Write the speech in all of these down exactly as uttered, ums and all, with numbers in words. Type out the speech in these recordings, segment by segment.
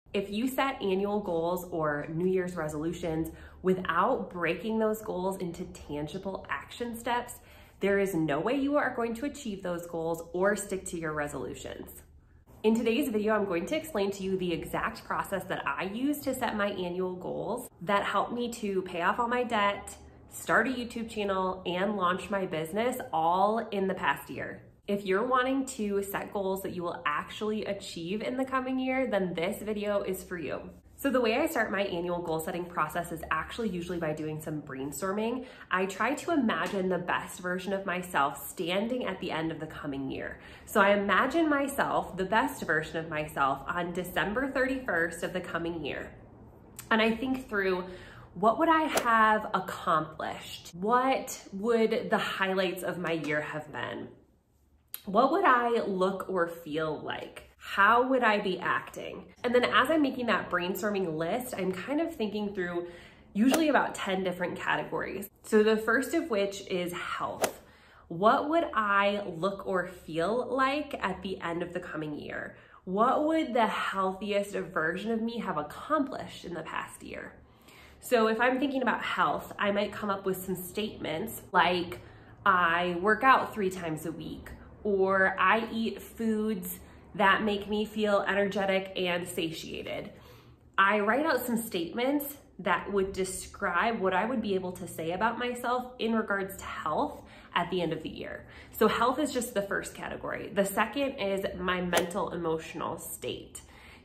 If you set annual goals or New Year's resolutions without breaking those goals into tangible action steps, there is no way you are going to achieve those goals or stick to your resolutions. In today's video, I'm going to explain to you the exact process that I use to set my annual goals that helped me to pay off all my debt, start a YouTube channel, and launch my business all in the past year. If you're wanting to set goals that you will actually achieve in the coming year, then this video is for you. So the way I start my annual goal setting process is actually usually by doing some brainstorming. I try to imagine the best version of myself standing at the end of the coming year. So I imagine myself, the best version of myself, on December thirty-first of the coming year. And I think through, what would I have accomplished? What would the highlights of my year have been? What would I look or feel like? How would I be acting? And then as I'm making that brainstorming list, I'm kind of thinking through usually about ten different categories. So the first of which is health. What would I look or feel like at the end of the coming year? What would the healthiest version of me have accomplished in the past year? So if I'm thinking about health, I might come up with some statements like, I work out three times a week, or I eat foods that make me feel energetic and satiated. I write out some statements that would describe what I would be able to say about myself in regards to health at the end of the year. So health is just the first category. The second is my mental emotional state.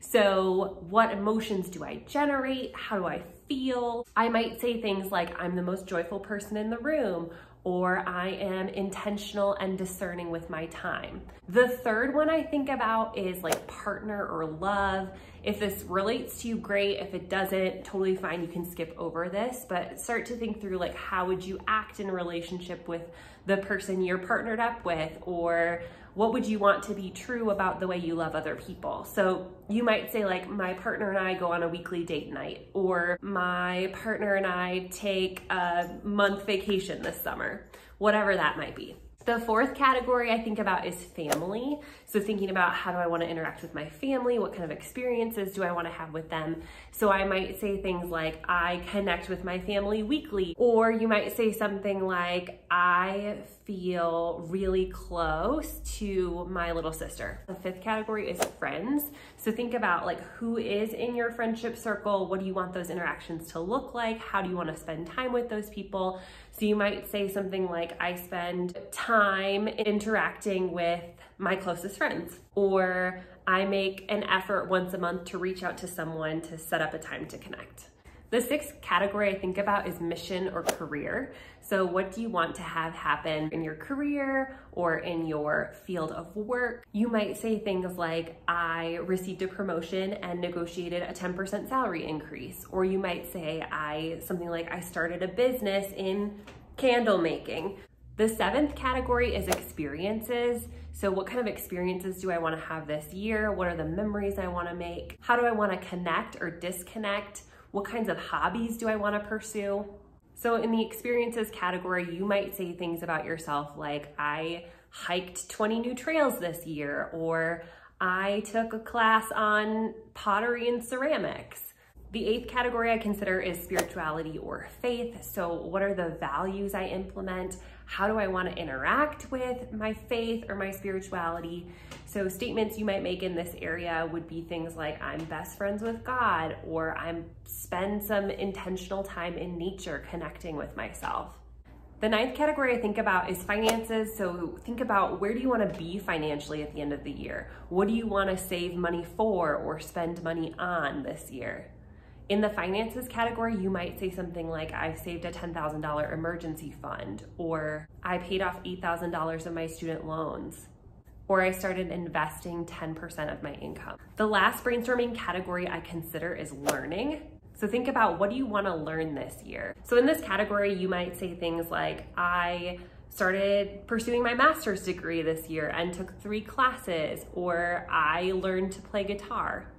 So what emotions do I generate? How do I feel? I might say things like, I'm the most joyful person in the room, or I am intentional and discerning with my time. The third one I think about is like partner or love. If this relates to you, great. If it doesn't, totally fine. You can skip over this, but start to think through like, how would you act in a relationship with the person you're partnered up with, or what would you want to be true about the way you love other people? So you might say like, my partner and I go on a weekly date night, or my partner and I take a month vacation this summer, whatever that might be. The fourth category I think about is family. So thinking about, how do I want to interact with my family? What kind of experiences do I want to have with them? So I might say things like, I connect with my family weekly, or you might say something like, I feel really close to my little sister. The fifth category is friends. So think about like, who is in your friendship circle? What do you want those interactions to look like? How do you want to spend time with those people? So you might say something like, I spend time interacting with my closest friends, or I make an effort once a month to reach out to someone to set up a time to connect. The sixth category I think about is mission or career. So what do you want to have happen in your career or in your field of work? You might say things like, I received a promotion and negotiated a ten percent salary increase. Or you might say, I something like, I started a business in candle making. The seventh category is experiences. So what kind of experiences do I want to have this year? What are the memories I want to make? How do I want to connect or disconnect? What kinds of hobbies do I want to pursue? So in the experiences category, you might say things about yourself like, I hiked twenty new trails this year, or I took a class on pottery and ceramics. The eighth category I consider is spirituality or faith. So what are the values I implement? How do I want to interact with my faith or my spirituality? So statements you might make in this area would be things like, I'm best friends with God, or I'm spend some intentional time in nature connecting with myself. The ninth category I think about is finances. So think about, where do you want to be financially at the end of the year? What do you want to save money for or spend money on this year? In the finances category, you might say something like, I've saved a ten thousand dollar emergency fund, or I paid off eight thousand dollars of my student loans, or I started investing ten percent of my income. The last brainstorming category I consider is learning. So think about, what do you want to learn this year? So in this category, you might say things like, I started pursuing my master's degree this year and took three classes, or I learned to play guitar.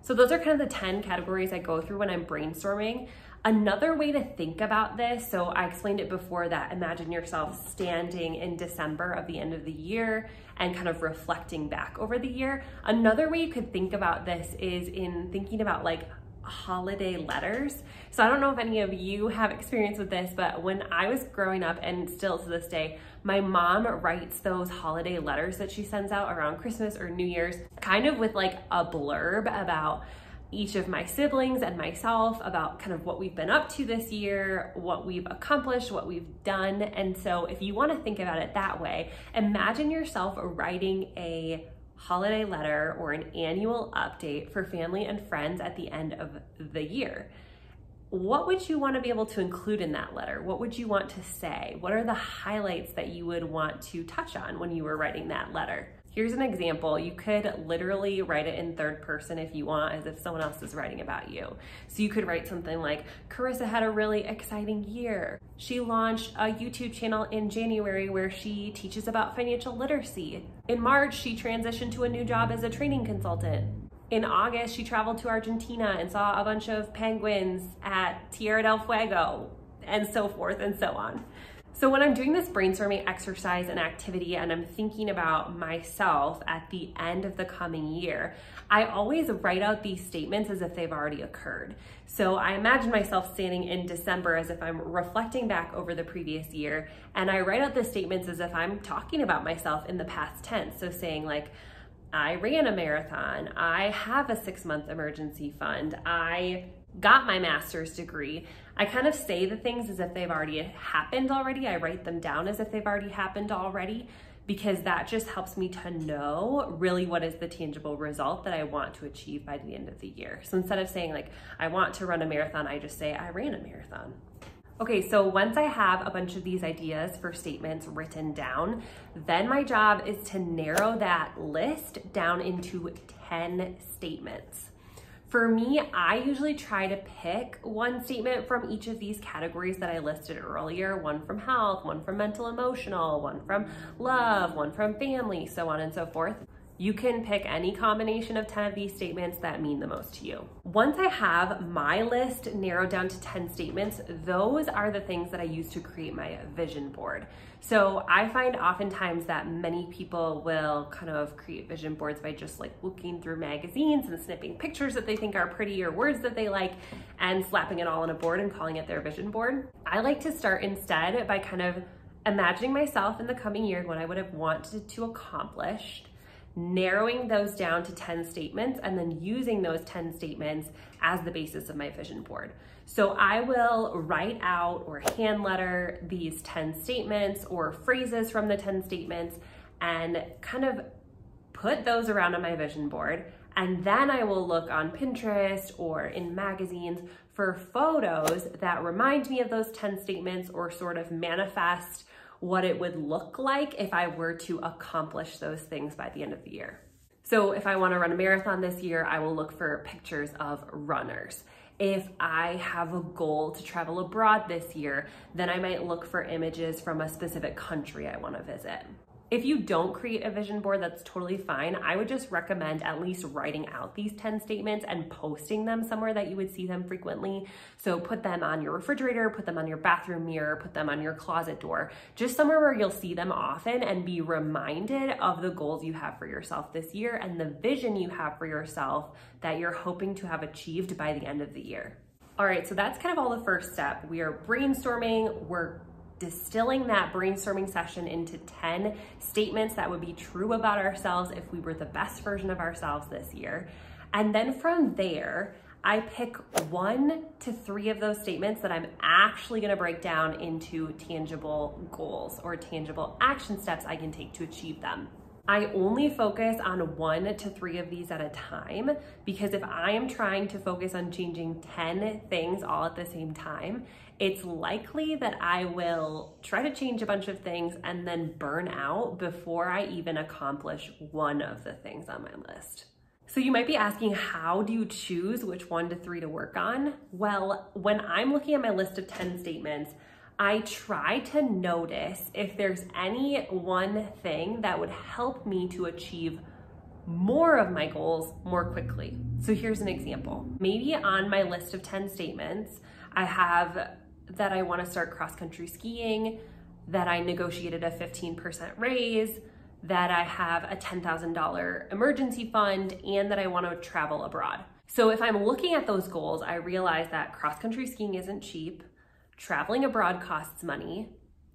So those are kind of the ten categories I go through when I'm brainstorming. Another way to think about this, so I explained it before that imagine yourself standing in December of the end of the year and kind of reflecting back over the year. Another way you could think about this is in thinking about like holiday letters. So I don't know if any of you have experience with this, but when I was growing up, and still to this day, my mom writes those holiday letters that she sends out around Christmas or New Year's, kind of with like a blurb about each of my siblings and myself, about kind of what we've been up to this year, what we've accomplished, what we've done. And so if you want to think about it that way, imagine yourself writing a holiday letter or an annual update for family and friends at the end of the year. What would you want to be able to include in that letter? What would you want to say? What are the highlights that you would want to touch on when you were writing that letter? Here's an example. You could literally write it in third person if you want, as if someone else is writing about you. So you could write something like, Carissa had a really exciting year. She launched a YouTube channel in January where she teaches about financial literacy. In March, she transitioned to a new job as a training consultant. In August, she traveled to Argentina and saw a bunch of penguins at Tierra del Fuego, and so forth and so on. So when I'm doing this brainstorming exercise and activity and I'm thinking about myself at the end of the coming year, I always write out these statements as if they've already occurred. So I imagine myself standing in December as if I'm reflecting back over the previous year, and I write out the statements as if I'm talking about myself in the past tense. So saying like, I ran a marathon, I have a six month emergency fund, I got my master's degree. I kind of say the things as if they've already happened already. I write them down as if they've already happened already, because that just helps me to know really what is the tangible result that I want to achieve by the end of the year. So instead of saying like, I want to run a marathon, I just say I ran a marathon. Okay, so once I have a bunch of these ideas for statements written down, then my job is to narrow that list down into ten statements. For me, I usually try to pick one statement from each of these categories that I listed earlier, one from health, one from mental emotional, one from love, one from family, so on and so forth. You can pick any combination of ten of these statements that mean the most to you. Once I have my list narrowed down to ten statements, those are the things that I use to create my vision board. So I find oftentimes that many people will kind of create vision boards by just like looking through magazines and snipping pictures that they think are pretty or words that they like and slapping it all on a board and calling it their vision board. I like to start instead by kind of imagining myself in the coming year, what I would have wanted to accomplish, narrowing those down to ten statements, and then using those ten statements as the basis of my vision board. So I will write out or hand letter these ten statements or phrases from the ten statements and kind of put those around on my vision board. And then I will look on Pinterest or in magazines for photos that remind me of those ten statements or sort of manifest what it would look like if I were to accomplish those things by the end of the year. So if I want to run a marathon this year, I will look for pictures of runners. If I have a goal to travel abroad this year, then I might look for images from a specific country I want to visit. If you don't create a vision board, that's totally fine. I would just recommend at least writing out these ten statements and posting them somewhere that you would see them frequently. So put them on your refrigerator, put them on your bathroom mirror, put them on your closet door, just somewhere where you'll see them often and be reminded of the goals you have for yourself this year and the vision you have for yourself that you're hoping to have achieved by the end of the year. All right, so that's kind of all the first step. We are brainstorming, we're distilling that brainstorming session into ten statements that would be true about ourselves if we were the best version of ourselves this year. And then from there, I pick one to three of those statements that I'm actually gonna break down into tangible goals or tangible action steps I can take to achieve them. I only focus on one to three of these at a time, because if I am trying to focus on changing ten things all at the same time, it's likely that I will try to change a bunch of things and then burn out before I even accomplish one of the things on my list. So you might be asking, how do you choose which one to three to work on? Well, when I'm looking at my list of ten statements, I try to notice if there's any one thing that would help me to achieve more of my goals more quickly. So here's an example. Maybe on my list of ten statements, I have that I want to start cross-country skiing, that I negotiated a fifteen percent raise, that I have a ten thousand dollar emergency fund, and that I want to travel abroad. So if I'm looking at those goals, I realize that cross-country skiing isn't cheap, traveling abroad costs money,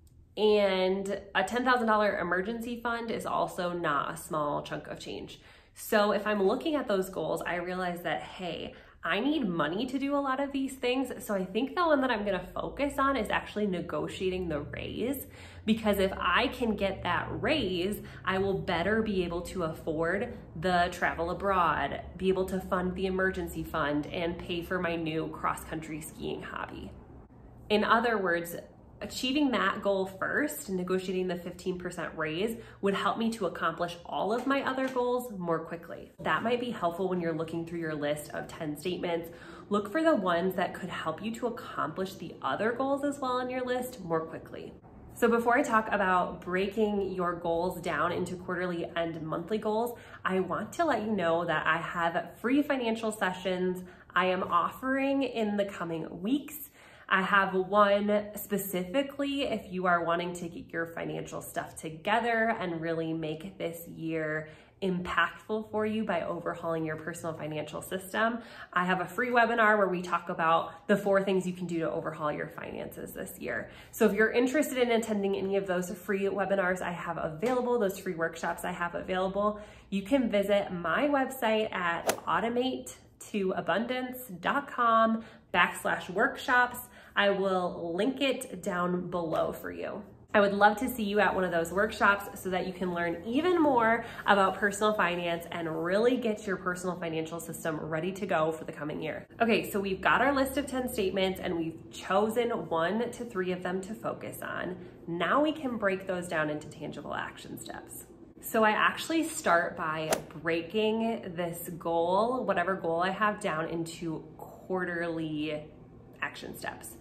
and a ten thousand dollar emergency fund is also not a small chunk of change. So if I'm looking at those goals, I realize that, hey, I need money to do a lot of these things. So I think the one that I'm gonna focus on is actually negotiating the raise, because if I can get that raise, I will better be able to afford the travel abroad, be able to fund the emergency fund, and pay for my new cross-country skiing hobby. In other words, achieving that goal first, negotiating the fifteen percent raise, would help me to accomplish all of my other goals more quickly. That might be helpful when you're looking through your list of ten statements. Look for the ones that could help you to accomplish the other goals as well on your list more quickly. So before I talk about breaking your goals down into quarterly and monthly goals, I want to let you know that I have free financial sessions I am offering in the coming weeks. I have one specifically if you are wanting to get your financial stuff together and really make this year impactful for you by overhauling your personal financial system. I have a free webinar where we talk about the four things you can do to overhaul your finances this year. So if you're interested in attending any of those free webinars I have available, those free workshops I have available, you can visit my website at automate to abundance dot com backslash workshops. I will link it down below for you. I would love to see you at one of those workshops so that you can learn even more about personal finance and really get your personal financial system ready to go for the coming year. Okay, so we've got our list of ten statements and we've chosen one to three of them to focus on. Now we can break those down into tangible action steps. So I actually start by breaking this goal, whatever goal I have, down into quarterly action steps.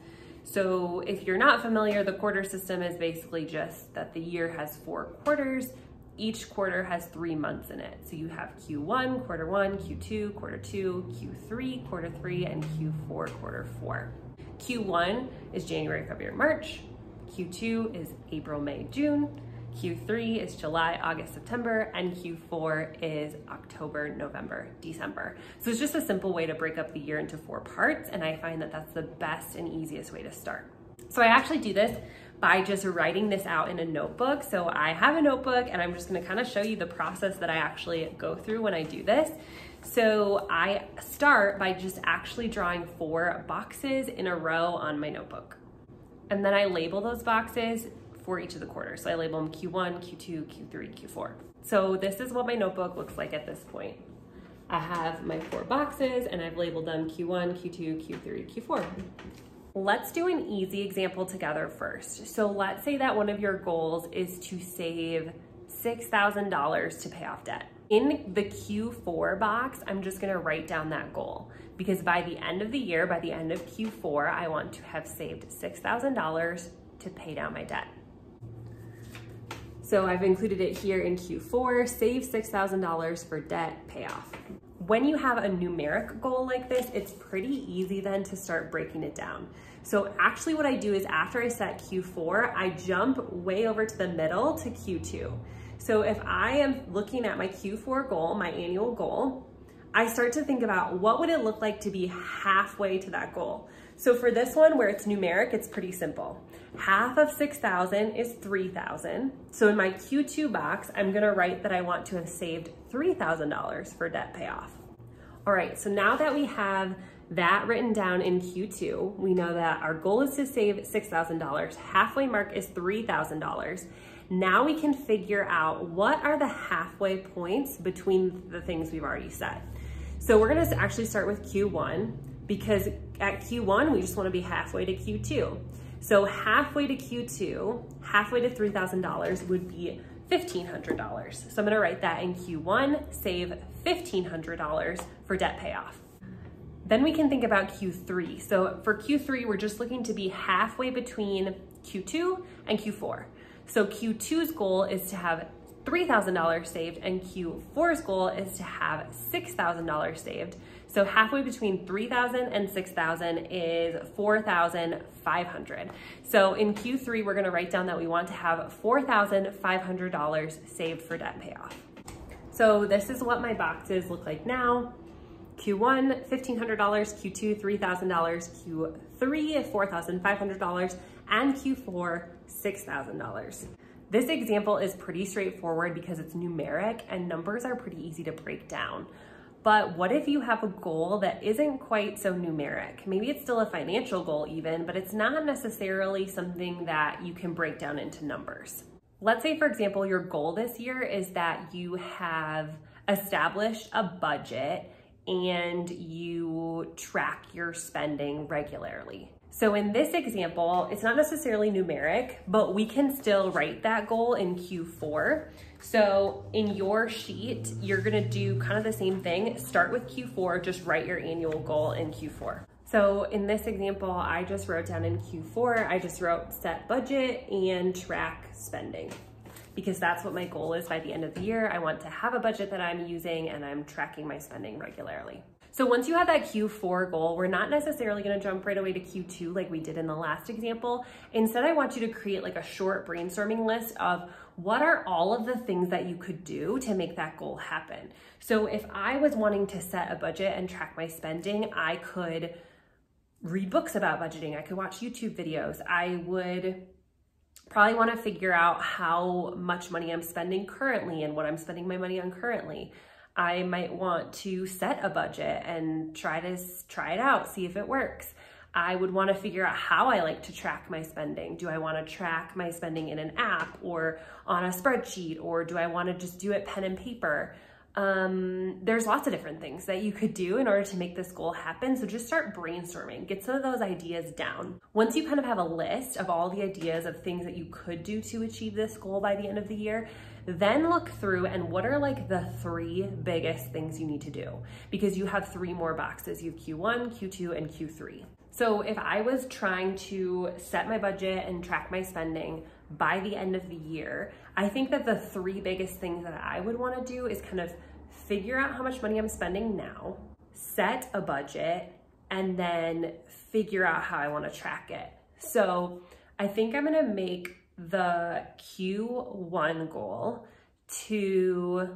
So if you're not familiar, the quarter system is basically just that the year has four quarters. Each quarter has three months in it. So you have Q one, quarter one, Q two, quarter two, Q three, quarter three, and Q four, quarter four. Q one is January, February, March. Q two is April, May, June. Q three is July, August, September, and Q four is October, November, December. So it's just a simple way to break up the year into four parts, and I find that that's the best and easiest way to start. So I actually do this by just writing this out in a notebook. So I have a notebook, and I'm just gonna kind of show you the process that I actually go through when I do this. So I start by just actually drawing four boxes in a row on my notebook. And then I label those boxes for each of the quarters. So I label them Q one, Q two, Q three, Q four. So this is what my notebook looks like at this point. I have my four boxes and I've labeled them Q one, Q two, Q three, Q four. Let's do an easy example together first. So let's say that one of your goals is to save six thousand dollars to pay off debt. In the Q four box, I'm just gonna write down that goal because by the end of the year, by the end of Q four, I want to have saved six thousand dollars to pay down my debt. So I've included it here in Q four, save six thousand dollars for debt payoff. When you have a numeric goal like this, it's pretty easy then to start breaking it down. So actually what I do is after I set Q four, I jump way over to the middle to Q two. So if I am looking at my Q four goal, my annual goal, I start to think about what would it look like to be halfway to that goal. So for this one where it's numeric, it's pretty simple. Half of six thousand is three thousand. So in my Q two box, I'm gonna write that I want to have saved three thousand dollars for debt payoff. All right, so now that we have that written down in Q two, we know that our goal is to save six thousand dollars. Halfway mark is three thousand dollars. Now we can figure out what are the halfway points between the things we've already set. So we're gonna actually start with Q one because at Q one, we just wanna be halfway to Q two. So halfway to Q two, halfway to three thousand dollars would be fifteen hundred dollars. So I'm gonna write that in Q one, save fifteen hundred dollars for debt payoff. Then we can think about Q three. So for Q three, we're just looking to be halfway between Q two and Q four. So Q two's goal is to have three thousand dollars saved, and Q four's goal is to have six thousand dollars saved. So halfway between three thousand and six thousand is four thousand five hundred. So in Q three, we're gonna write down that we want to have four thousand five hundred dollars saved for debt payoff. So this is what my boxes look like now. Q one, fifteen hundred dollars, Q two, three thousand dollars, Q three, four thousand five hundred dollars, and Q four, six thousand dollars. This example is pretty straightforward because it's numeric and numbers are pretty easy to break down. But what if you have a goal that isn't quite so numeric? Maybe it's still a financial goal even, but it's not necessarily something that you can break down into numbers. Let's say, for example, your goal this year is that you have established a budget and you track your spending regularly. So in this example, it's not necessarily numeric, but we can still write that goal in Q four. So in your sheet, you're gonna do kind of the same thing. Start with Q four, just write your annual goal in Q four. So in this example, I just wrote down in Q four, I just wrote set budget and track spending, because that's what my goal is by the end of the year. I want to have a budget that I'm using and I'm tracking my spending regularly. So once you have that Q four goal, we're not necessarily gonna jump right away to Q two like we did in the last example. Instead, I want you to create like a short brainstorming list of what are all of the things that you could do to make that goal happen. So if I was wanting to set a budget and track my spending, I could read books about budgeting. I could watch YouTube videos. I would probably want to figure out how much money I'm spending currently and what I'm spending my money on currently. I might want to set a budget and try to try it out, see if it works. I would want to figure out how I like to track my spending. Do I want to track my spending in an app or on a spreadsheet, or do I want to just do it pen and paper? Um, there's lots of different things that you could do in order to make this goal happen. So just start brainstorming, get some of those ideas down. Once you kind of have a list of all the ideas of things that you could do to achieve this goal by the end of the year, then look through and what are like the three biggest things you need to do, because you have three more boxes. You have Q one, Q two, and Q three. So if I was trying to set my budget and track my spending by the end of the year, I think that the three biggest things that I would want to do is kind of figure out how much money I'm spending now, set a budget, and then figure out how I want to track it. So I think I'm going to make the Q one goal to,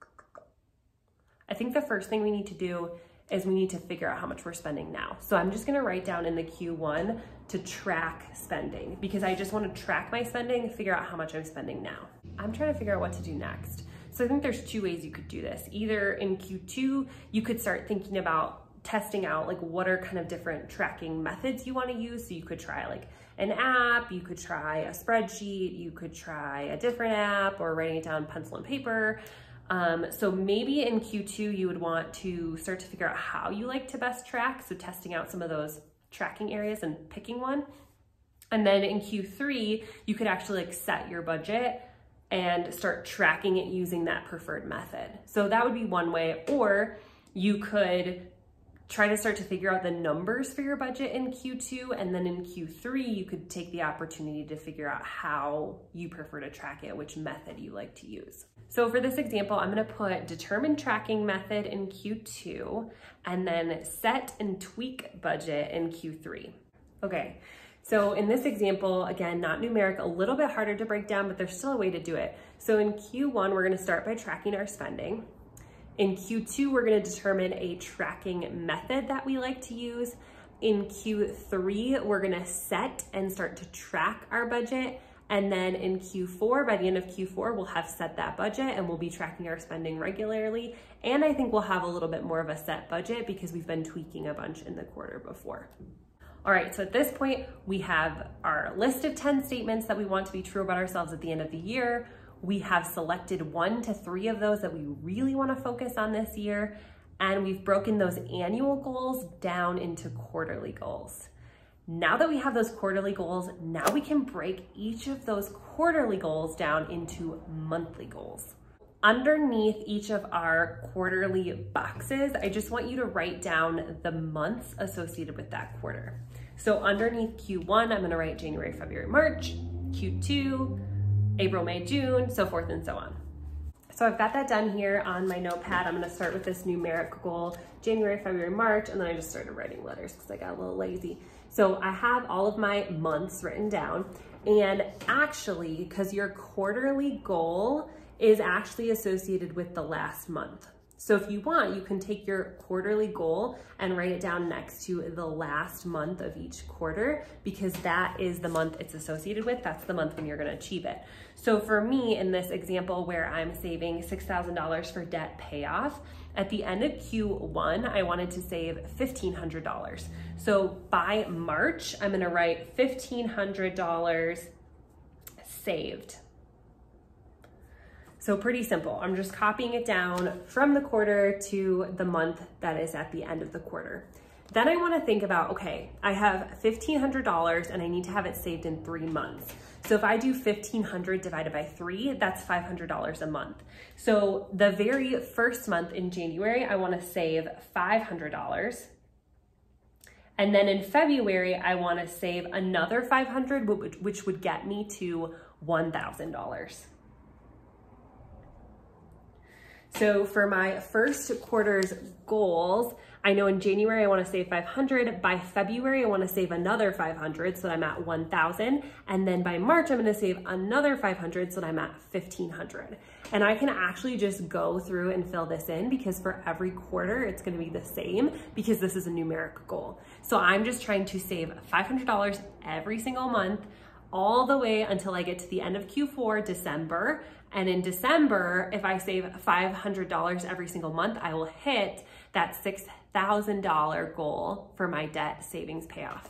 I think the first thing we need to do is we need to figure out how much we're spending now. So I'm just gonna write down in the Q one to track spending, because I just wanna track my spending, figure out how much I'm spending now. I'm trying to figure out what to do next. So I think there's two ways you could do this. Either in Q two, you could start thinking about testing out like what are kind of different tracking methods you wanna use. So you could try like an app, you could try a spreadsheet, you could try a different app, or writing it down pencil and paper. Um, so maybe in Q two, you would want to start to figure out how you like to best track. So testing out some of those tracking areas and picking one. And then in Q three, you could actually like set your budget and start tracking it using that preferred method. So that would be one way. Or you could try to start to figure out the numbers for your budget in Q two, and then in Q three, you could take the opportunity to figure out how you prefer to track it, which method you like to use. So for this example, I'm gonna put determine tracking method in Q two, and then set and tweak budget in Q three. Okay, so in this example, again, not numeric, a little bit harder to break down, but there's still a way to do it. So in Q one, we're gonna start by tracking our spending. In Q two, we're gonna determine a tracking method that we like to use. In Q three, we're gonna set and start to track our budget. And then in Q four, by the end of Q four, we'll have set that budget and we'll be tracking our spending regularly. And I think we'll have a little bit more of a set budget because we've been tweaking a bunch in the quarter before. All right, so at this point, we have our list of ten statements that we want to be true about ourselves at the end of the year. We have selected one to three of those that we really want to focus on this year. And we've broken those annual goals down into quarterly goals. Now that we have those quarterly goals, now we can break each of those quarterly goals down into monthly goals. Underneath each of our quarterly boxes, I just want you to write down the months associated with that quarter. So underneath Q one, I'm gonna write January, February, March, Q two, April, May, June, so forth and so on. So I've got that done here on my notepad. I'm gonna start with this numeric goal, January, February, March, and then I just started writing letters because I got a little lazy. So I have all of my months written down, and actually, because your quarterly goal is actually associated with the last month. So if you want, you can take your quarterly goal and write it down next to the last month of each quarter, because that is the month it's associated with. That's the month when you're gonna achieve it. So for me, in this example where I'm saving six thousand dollars for debt payoff, at the end of Q one, I wanted to save fifteen hundred dollars. So by March, I'm gonna write fifteen hundred dollars saved. So pretty simple. I'm just copying it down from the quarter to the month that is at the end of the quarter. Then I wanna think about, okay, I have fifteen hundred dollars and I need to have it saved in three months. So if I do fifteen hundred divided by three, that's five hundred dollars a month. So the very first month in January, I wanna save five hundred dollars. And then in February, I wanna save another five hundred dollars, which would get me to one thousand dollars. So for my first quarter's goals, I know in January I want to save five hundred. By February I want to save another five hundred, so that I'm at one thousand. And then by March I'm going to save another five hundred, so that I'm at fifteen hundred. And I can actually just go through and fill this in, because for every quarter it's going to be the same, because this is a numeric goal. So I'm just trying to save five hundred dollars every single month, all the way until I get to the end of Q four, December. And in December, if I save five hundred dollars every single month, I will hit that six thousand dollar goal for my debt savings payoff.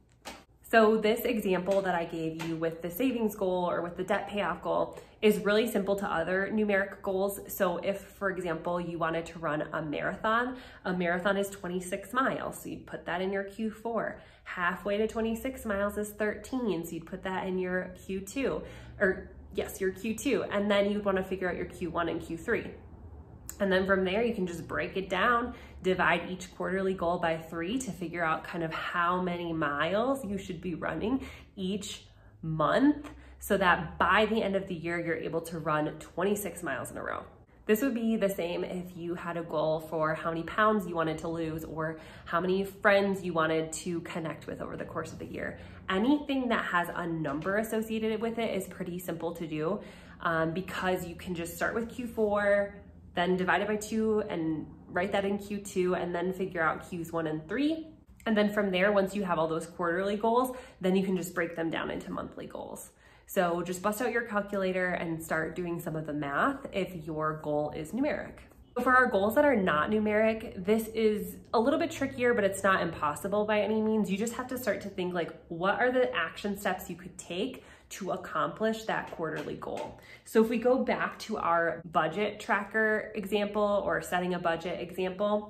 So this example that I gave you with the savings goal or with the debt payoff goal is really simple to other numeric goals. So if, for example, you wanted to run a marathon, a marathon is twenty-six miles. So you'd put that in your Q four. Halfway to twenty-six miles is thirteen. So you'd put that in your Q two, or yes, your Q two. And then you'd want to figure out your Q one and Q three. And then from there, you can just break it down, divide each quarterly goal by three to figure out kind of how many miles you should be running each month, so that by the end of the year, you're able to run twenty-six miles in a row. This would be the same if you had a goal for how many pounds you wanted to lose, or how many friends you wanted to connect with over the course of the year. Anything that has a number associated with it is pretty simple to do, um, because you can just start with Q four, then divide it by two and write that in Q two, and then figure out Qs one and three. And then from there, once you have all those quarterly goals, then you can just break them down into monthly goals. So just bust out your calculator and start doing some of the math if your goal is numeric. For our goals that are not numeric, this is a little bit trickier, but it's not impossible by any means. You just have to start to think, like, what are the action steps you could take to accomplish that quarterly goal? So if we go back to our budget tracker example, or setting a budget example,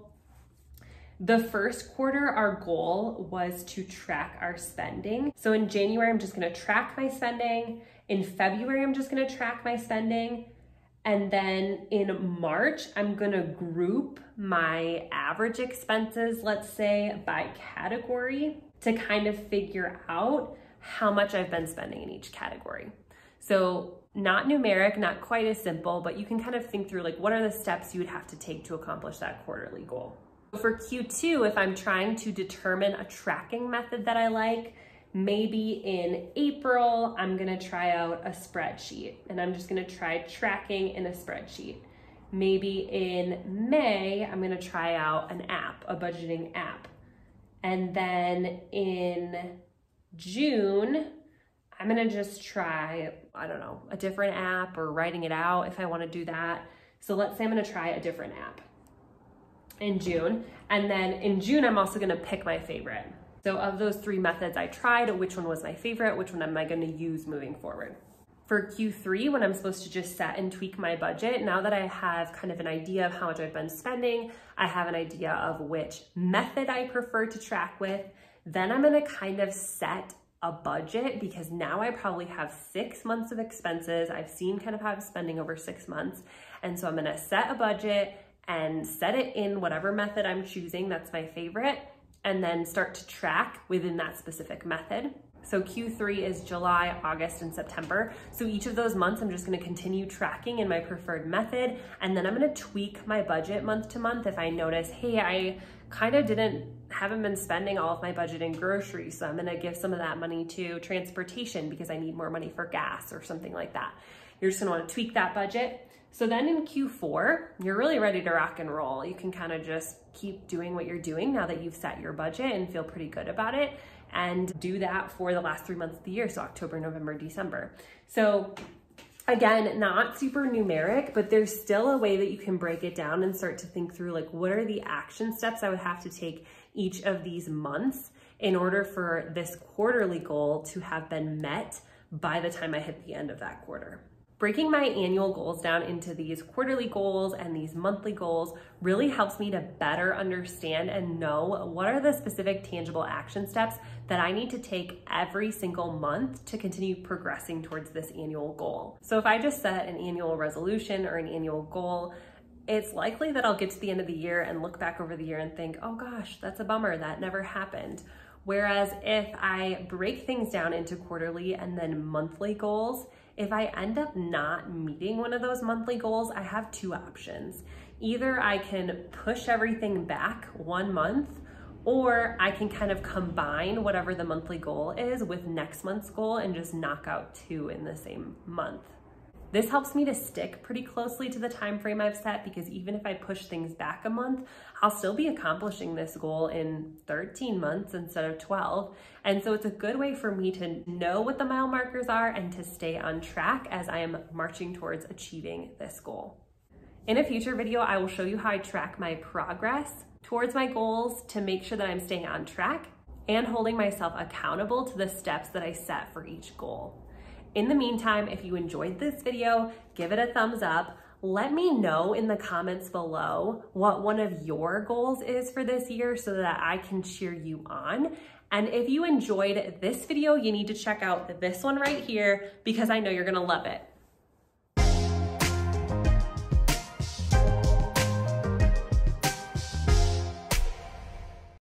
the first quarter, our goal was to track our spending. So in January, I'm just gonna track my spending. In February, I'm just gonna track my spending. And then in March, I'm gonna group my average expenses, let's say, by category, to kind of figure out how much I've been spending in each category. So not numeric, not quite as simple, but you can kind of think through, like, what are the steps you would have to take to accomplish that quarterly goal. For Q two, if I'm trying to determine a tracking method that I like, maybe in April, I'm gonna try out a spreadsheet, and I'm just gonna try tracking in a spreadsheet. Maybe in May, I'm gonna try out an app, a budgeting app. And then in June, I'm gonna just try, I don't know, a different app, or writing it out if I wanna do that. So let's say I'm gonna try a different app in June. And then in June, I'm also gonna pick my favorite. So of those three methods I tried, which one was my favorite? Which one am I gonna use moving forward? For Q three, when I'm supposed to just set and tweak my budget, now that I have kind of an idea of how much I've been spending, I have an idea of which method I prefer to track with, then I'm gonna kind of set a budget, because now I probably have six months of expenses. I've seen kind of how I'm spending over six months. And so I'm gonna set a budget and set it in whatever method I'm choosing that's my favorite, and then start to track within that specific method. So Q three is July, August, and September. So each of those months, I'm just gonna continue tracking in my preferred method, and then I'm gonna tweak my budget month to month if I notice, hey, I kind of didn't, haven't been spending all of my budget in groceries, so I'm gonna give some of that money to transportation because I need more money for gas or something like that. You're just gonna wanna tweak that budget. So then in Q four, you're really ready to rock and roll. You can kind of just keep doing what you're doing now that you've set your budget and feel pretty good about it, and do that for the last three months of the year, so October, November, December. So again, not super numeric, but there's still a way that you can break it down and start to think through, like, what are the action steps I would have to take each of these months in order for this quarterly goal to have been met by the time I hit the end of that quarter. Breaking my annual goals down into these quarterly goals and these monthly goals really helps me to better understand and know what are the specific tangible action steps that I need to take every single month to continue progressing towards this annual goal. So if I just set an annual resolution or an annual goal, it's likely that I'll get to the end of the year and look back over the year and think, oh gosh, that's a bummer, that never happened. Whereas if I break things down into quarterly and then monthly goals, if I end up not meeting one of those monthly goals, I have two options. Either I can push everything back one month, or I can kind of combine whatever the monthly goal is with next month's goal and just knock out two in the same month. This helps me to stick pretty closely to the time frame I've set, because even if I push things back a month, I'll still be accomplishing this goal in thirteen months instead of twelve. And so it's a good way for me to know what the mile markers are and to stay on track as I am marching towards achieving this goal. In a future video, I will show you how I track my progress towards my goals to make sure that I'm staying on track and holding myself accountable to the steps that I set for each goal. In the meantime, if you enjoyed this video, give it a thumbs up. Let me know in the comments below what one of your goals is for this year so that I can cheer you on. And if you enjoyed this video, you need to check out this one right here because I know you're gonna love it.